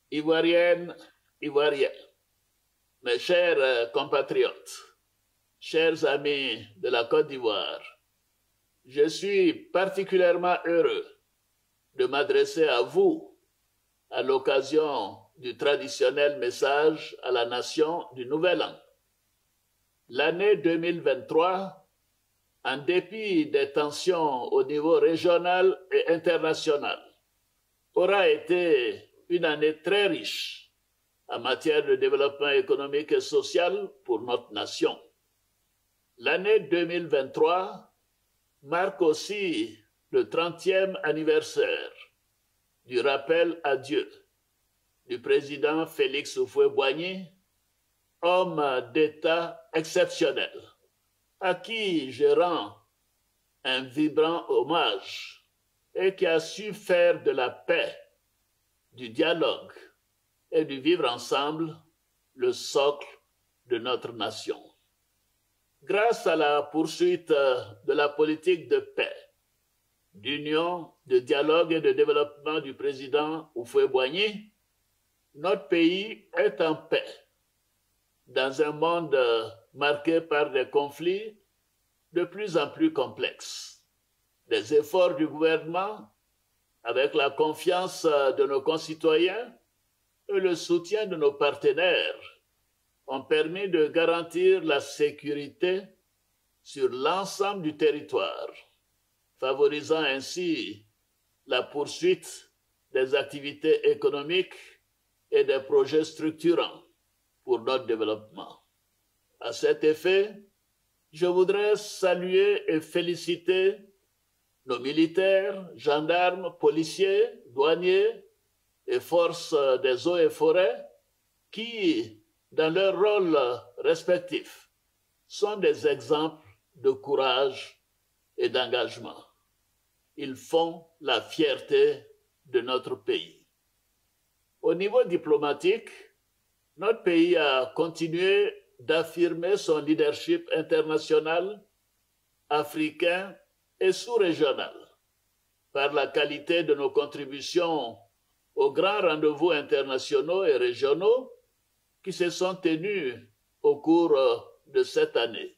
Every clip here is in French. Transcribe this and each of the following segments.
Ivoiriennes, Ivoiriens, mes chers compatriotes, chers amis de la Côte d'Ivoire, je suis particulièrement heureux de m'adresser à vous à l'occasion du traditionnel message à la nation du Nouvel An. L'année 2023, en dépit des tensions au niveau régional et international, aura été une année très riche en matière de développement économique et social pour notre nation. L'année 2023 marque aussi le 30e anniversaire du rappel à Dieu du président Félix Houphouët-Boigny, homme d'État exceptionnel, à qui je rends un vibrant hommage et qui a su faire de la paix, du dialogue et du vivre ensemble le socle de notre nation. Grâce à la poursuite de la politique de paix, d'union, de dialogue et de développement du président Houphouët-Boigny, notre pays est en paix dans un monde marqué par des conflits de plus en plus complexes. Les efforts du gouvernement, avec la confiance de nos concitoyens et le soutien de nos partenaires, ont permis de garantir la sécurité sur l'ensemble du territoire, favorisant ainsi la poursuite des activités économiques et des projets structurants pour notre développement. À cet effet, je voudrais saluer et féliciter nos militaires, gendarmes, policiers, douaniers et forces des eaux et forêts qui, dans leurs rôles respectifs, sont des exemples de courage et d'engagement. Ils font la fierté de notre pays. Au niveau diplomatique, notre pays a continué d'affirmer son leadership international, africain et sous-régional par la qualité de nos contributions aux grands rendez-vous internationaux et régionaux qui se sont tenus au cours de cette année.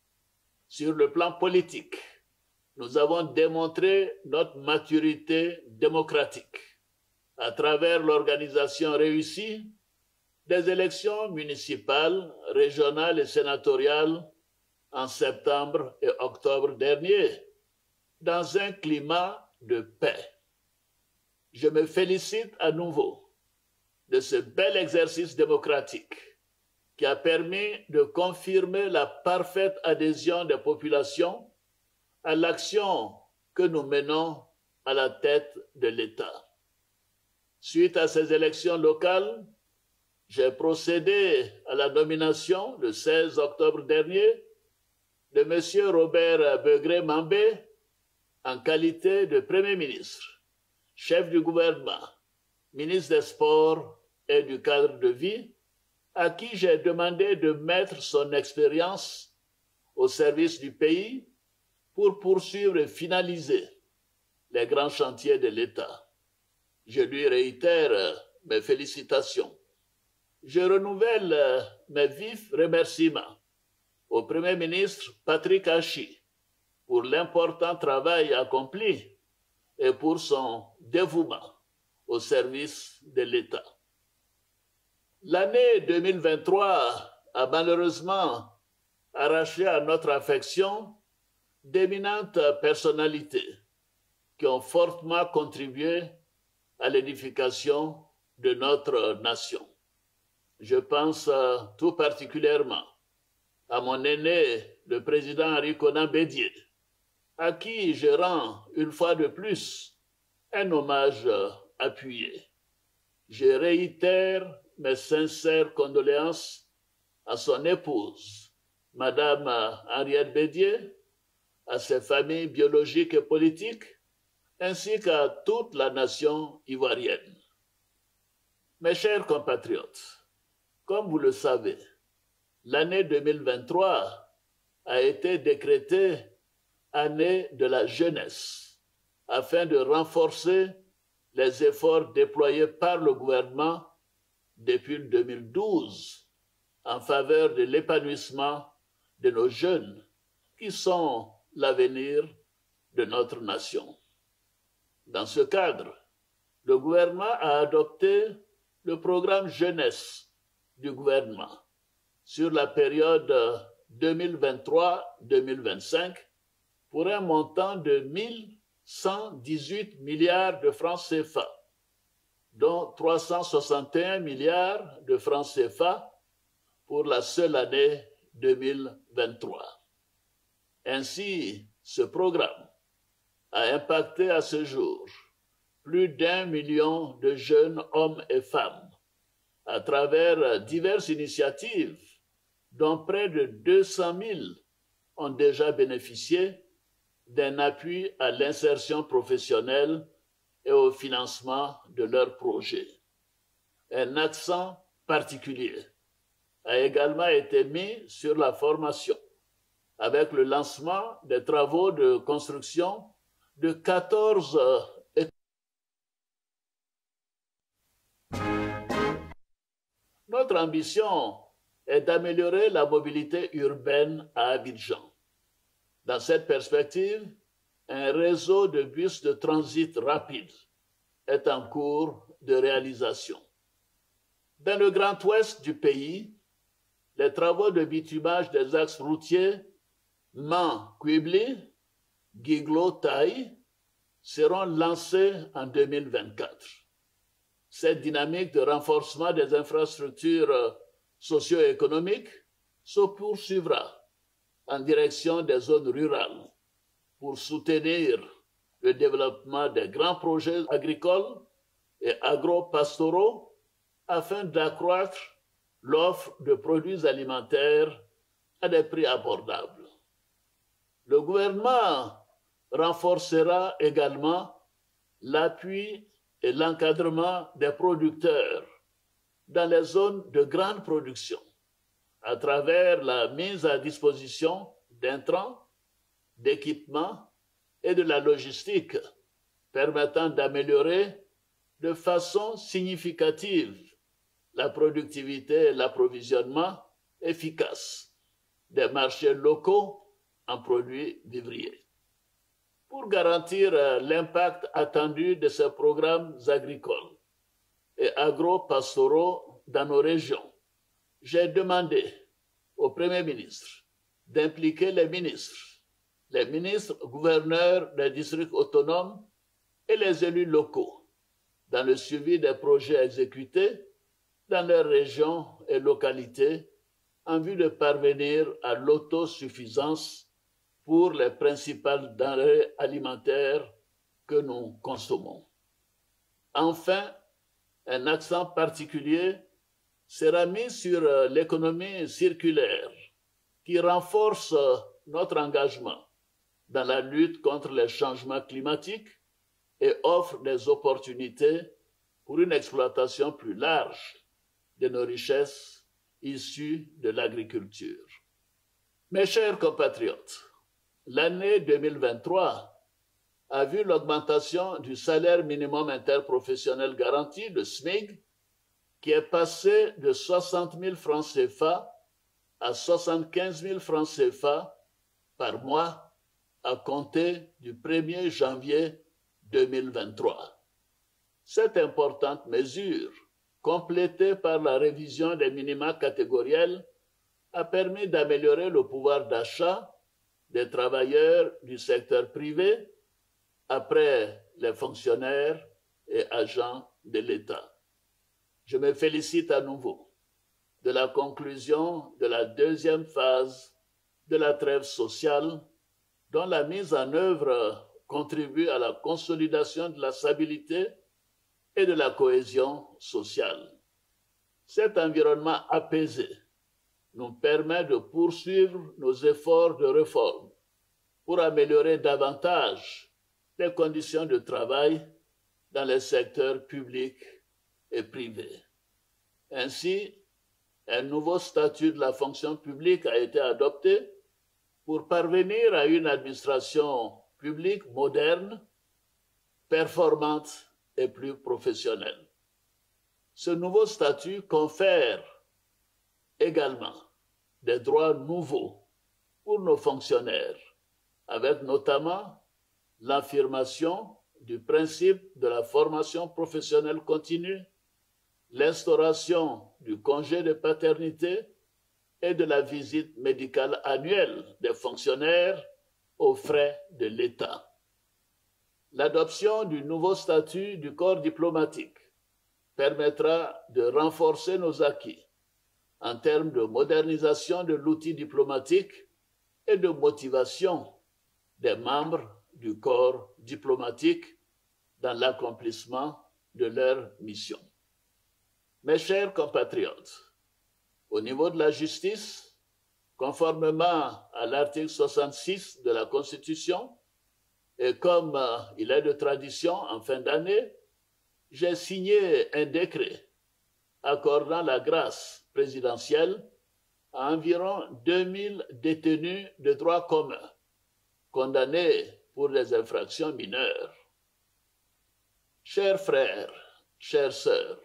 Sur le plan politique, nous avons démontré notre maturité démocratique à travers l'organisation réussie des élections municipales, régionales et sénatoriales en septembre et octobre dernier, dans un climat de paix. Je me félicite à nouveau de ce bel exercice démocratique qui a permis de confirmer la parfaite adhésion des populations à l'action que nous menons à la tête de l'État. Suite à ces élections locales, j'ai procédé à la nomination le 16 octobre dernier de M. Robert Begré-Mambé en qualité de Premier ministre, chef du gouvernement, ministre des Sports et du cadre de vie, à qui j'ai demandé de mettre son expérience au service du pays pour poursuivre et finaliser les grands chantiers de l'État. Je lui réitère mes félicitations. Je renouvelle mes vifs remerciements au Premier ministre Patrick Achi pour l'important travail accompli et pour son dévouement au service de l'État. L'année 2023 a malheureusement arraché à notre affection d'éminentes personnalités qui ont fortement contribué à l'édification de notre nation. Je pense tout particulièrement à mon aîné, le président Henri Konan Bédié, à qui je rends une fois de plus un hommage appuyé. Je réitère mes sincères condoléances à son épouse, Madame Henriette Bédié, à ses familles biologiques et politiques, ainsi qu'à toute la nation ivoirienne. Mes chers compatriotes, comme vous le savez, l'année 2023 a été décrétée année de la jeunesse afin de renforcer les efforts déployés par le gouvernement depuis 2012 en faveur de l'épanouissement de nos jeunes qui sont l'avenir de notre nation. Dans ce cadre, le gouvernement a adopté le programme jeunesse du gouvernement sur la période 2023-2025 pour un montant de 1 118 milliards de francs CFA, dont 361 milliards de francs CFA pour la seule année 2023. Ainsi, ce programme a impacté à ce jour plus d'1 million de jeunes hommes et femmes à travers diverses initiatives dont près de 200 000 ont déjà bénéficié d'un appui à l'insertion professionnelle et au financement de leurs projets. Un accent particulier a également été mis sur la formation, avec le lancement des travaux de construction de 14 écoles. Notre ambition est d'améliorer la mobilité urbaine à Abidjan. Dans cette perspective, un réseau de bus de transit rapide est en cours de réalisation. Dans le Grand Ouest du pays, les travaux de bitumage des axes routiers Mans-Quibli, Guiglo-Taï seront lancés en 2024. Cette dynamique de renforcement des infrastructures socio-économiques se poursuivra en direction des zones rurales pour soutenir le développement des grands projets agricoles et agro-pastoraux afin d'accroître l'offre de produits alimentaires à des prix abordables. Le gouvernement renforcera également l'appui et l'encadrement des producteurs dans les zones de grande production à travers la mise à disposition d'intrants, d'équipements et de la logistique permettant d'améliorer de façon significative la productivité et l'approvisionnement efficace des marchés locaux en produits vivriers. Pour garantir l'impact attendu de ces programmes agricoles et agro-pastoraux dans nos régions, j'ai demandé au Premier ministre d'impliquer les ministres gouverneurs des districts autonomes et les élus locaux dans le suivi des projets exécutés dans leurs régions et localités en vue de parvenir à l'autosuffisance pour les principales denrées alimentaires que nous consommons. Enfin, un accent particulier sera mis sur l'économie circulaire qui renforce notre engagement dans la lutte contre les changements climatiques et offre des opportunités pour une exploitation plus large de nos richesses issues de l'agriculture. Mes chers compatriotes, l'année 2023 a vu l'augmentation du salaire minimum interprofessionnel garanti, le SMIG, qui est passé de 60 000 francs CFA à 75 000 francs CFA par mois à compter du 1er janvier 2023. Cette importante mesure, complétée par la révision des minima catégoriels, a permis d'améliorer le pouvoir d'achat des travailleurs du secteur privé après les fonctionnaires et agents de l'État. Je me félicite à nouveau de la conclusion de la deuxième phase de la trêve sociale, dont la mise en œuvre contribue à la consolidation de la stabilité et de la cohésion sociale. Cet environnement apaisé nous permet de poursuivre nos efforts de réforme pour améliorer davantage les conditions de travail dans les secteurs publics et privés. Ainsi, un nouveau statut de la fonction publique a été adopté pour parvenir à une administration publique moderne, performante et plus professionnelle. Ce nouveau statut confère également des droits nouveaux pour nos fonctionnaires, avec notamment l'affirmation du principe de la formation professionnelle continue, l'instauration du congé de paternité et de la visite médicale annuelle des fonctionnaires aux frais de l'État. L'adoption du nouveau statut du corps diplomatique permettra de renforcer nos acquis en termes de modernisation de l'outil diplomatique et de motivation des membres du corps diplomatique dans l'accomplissement de leur mission. Mes chers compatriotes, au niveau de la justice, conformément à l'article 66 de la Constitution, et comme il est de tradition en fin d'année, j'ai signé un décret accordant la grâce présidentielle à environ 2000 détenus de droit commun, condamnés pour des infractions mineures. Chers frères, chères sœurs,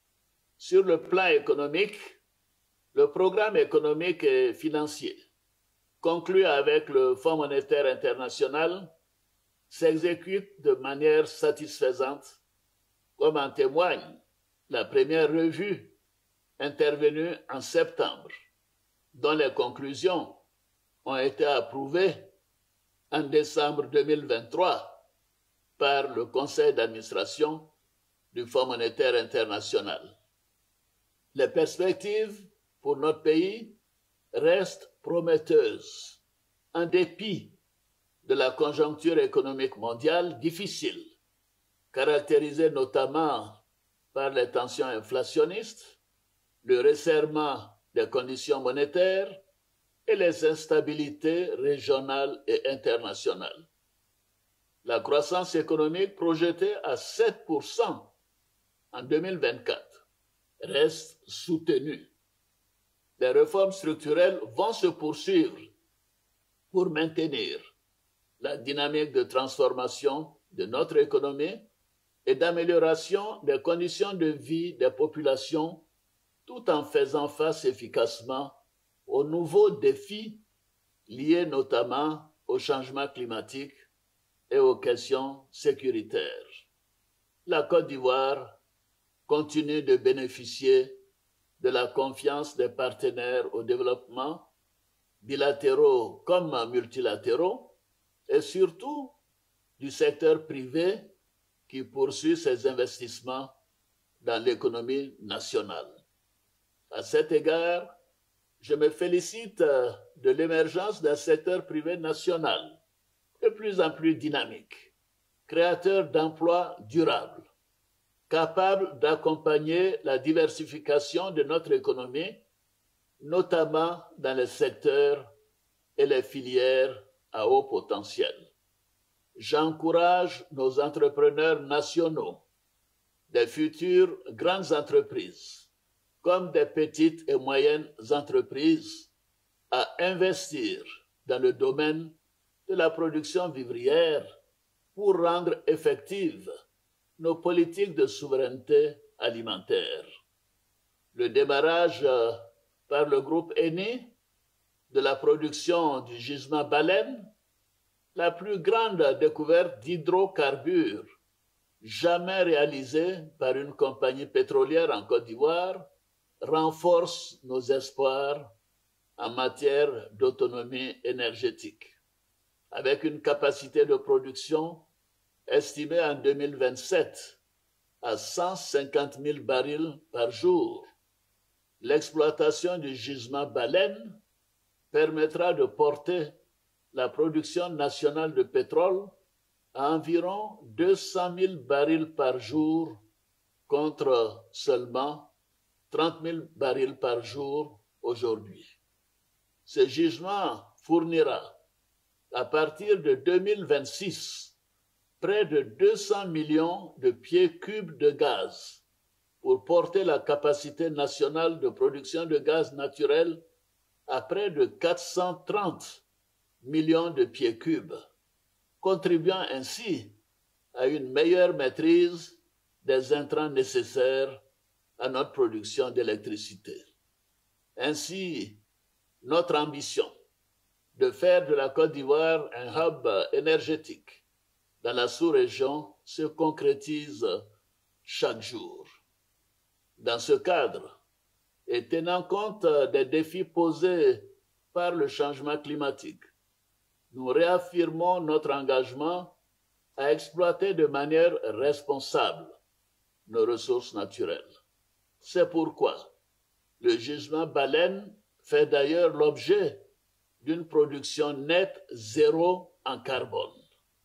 sur le plan économique, le programme économique et financier conclu avec le Fonds monétaire international s'exécute de manière satisfaisante, comme en témoigne la première revue intervenue en septembre, dont les conclusions ont été approuvées en décembre 2023 par le Conseil d'administration du Fonds monétaire international. Les perspectives pour notre pays restent prometteuses, en dépit de la conjoncture économique mondiale difficile, caractérisée notamment par les tensions inflationnistes, le resserrement des conditions monétaires et les instabilités régionales et internationales. La croissance économique projetée à 7% en 2024 reste soutenue. Les réformes structurelles vont se poursuivre pour maintenir la dynamique de transformation de notre économie et d'amélioration des conditions de vie des populations, tout en faisant face efficacement aux nouveaux défis liés notamment au changement climatique et aux questions sécuritaires. La Côte d'Ivoire continue de bénéficier de la confiance des partenaires au développement, bilatéraux comme multilatéraux, et surtout du secteur privé qui poursuit ses investissements dans l'économie nationale. À cet égard, je me félicite de l'émergence d'un secteur privé national de plus en plus dynamique, créateur d'emplois durables, capable d'accompagner la diversification de notre économie, notamment dans les secteurs et les filières à haut potentiel. J'encourage nos entrepreneurs nationaux, des futures grandes entreprises, comme des petites et moyennes entreprises, à investir dans le domaine de la production vivrière pour rendre effectives nos politiques de souveraineté alimentaire. Le démarrage par le groupe Eni de la production du gisement Baleine, la plus grande découverte d'hydrocarbures jamais réalisée par une compagnie pétrolière en Côte d'Ivoire, renforce nos espoirs en matière d'autonomie énergétique. Avec une capacité de production estimée en 2027 à 150 000 barils par jour, l'exploitation du gisement Baleine permettra de porter la production nationale de pétrole à environ 200 000 barils par jour contre seulement 30 000 barils par jour aujourd'hui. Ce gisement fournira, à partir de 2026, près de 200 millions de pieds cubes de gaz pour porter la capacité nationale de production de gaz naturel à près de 430 millions de pieds cubes, contribuant ainsi à une meilleure maîtrise des intrants nécessaires à notre production d'électricité. Ainsi, notre ambition de faire de la Côte d'Ivoire un hub énergétique dans la sous-région se concrétise chaque jour. Dans ce cadre, et tenant compte des défis posés par le changement climatique, nous réaffirmons notre engagement à exploiter de manière responsable nos ressources naturelles. C'est pourquoi le gisement baleine fait d'ailleurs l'objet d'une production nette zéro en carbone.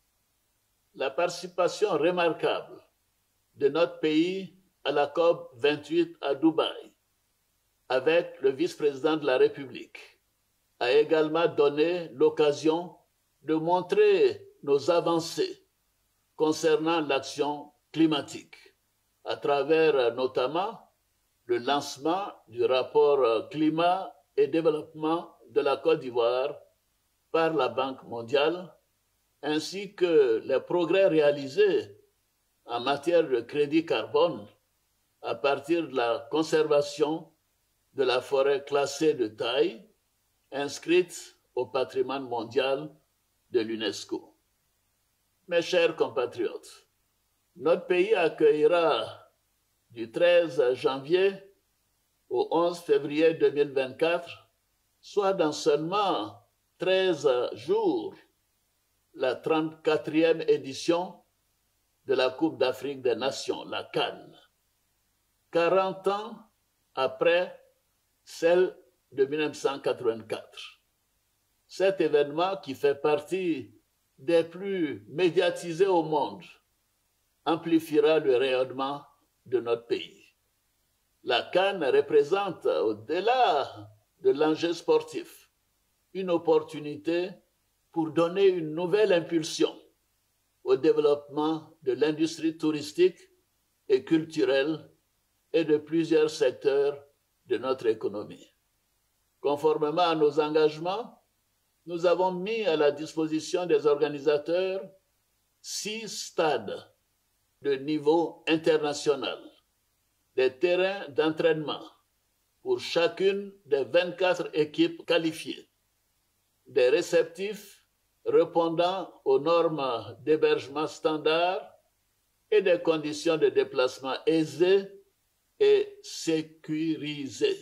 La participation remarquable de notre pays à la COP 28 à Dubaï, avec le vice-président de la République, a également donné l'occasion de montrer nos avancées concernant l'action climatique, à travers notamment le lancement du rapport climat et développement de la Côte d'Ivoire par la Banque mondiale, ainsi que les progrès réalisés en matière de crédit carbone à partir de la conservation de la forêt classée de taille inscrite au patrimoine mondial de l'UNESCO. Mes chers compatriotes, notre pays accueillera du 13 janvier au 11 février 2024, soit dans seulement 13 jours, la 34e édition de la Coupe d'Afrique des Nations, la CAN, 40 ans après celle de 1984. Cet événement, qui fait partie des plus médiatisés au monde, amplifiera le rayonnement de notre pays. La CAN représente, au-delà de l'enjeu sportif, une opportunité pour donner une nouvelle impulsion au développement de l'industrie touristique et culturelle et de plusieurs secteurs de notre économie. Conformément à nos engagements, nous avons mis à la disposition des organisateurs 6 stades de niveau international, des terrains d'entraînement pour chacune des 24 équipes qualifiées, des réceptifs répondant aux normes d'hébergement standard et des conditions de déplacement aisées et sécurisées.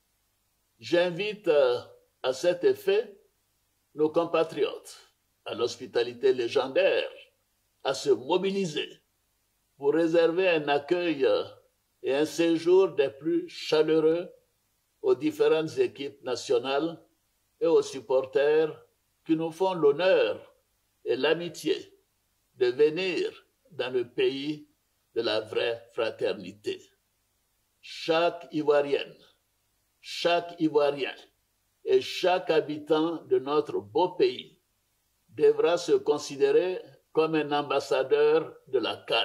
J'invite à cet effet nos compatriotes à l'hospitalité légendaire à se mobiliser pour réserver un accueil et un séjour des plus chaleureux aux différentes équipes nationales et aux supporters qui nous font l'honneur et l'amitié de venir dans le pays de la vraie fraternité. Chaque Ivoirienne, chaque Ivoirien et chaque habitant de notre beau pays devra se considérer comme un ambassadeur de la CAN.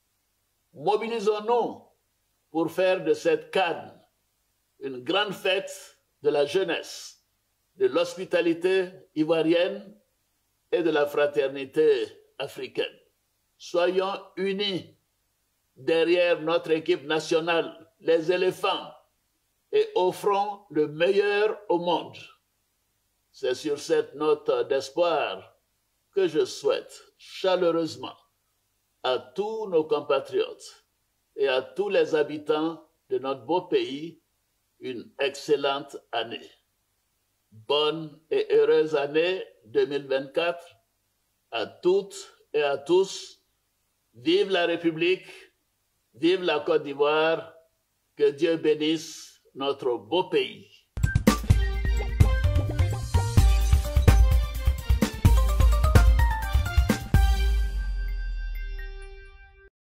Mobilisons-nous pour faire de cette CAN une grande fête de la jeunesse, de l'hospitalité ivoirienne et de la fraternité africaine. Soyons unis derrière notre équipe nationale, les éléphants, et offrons le meilleur au monde. C'est sur cette note d'espoir que je souhaite chaleureusement à tous nos compatriotes et à tous les habitants de notre beau pays une excellente année. Bonne et heureuse année 2024 à toutes et à tous. Vive la République, vive la Côte d'Ivoire, que Dieu bénisse notre beau pays.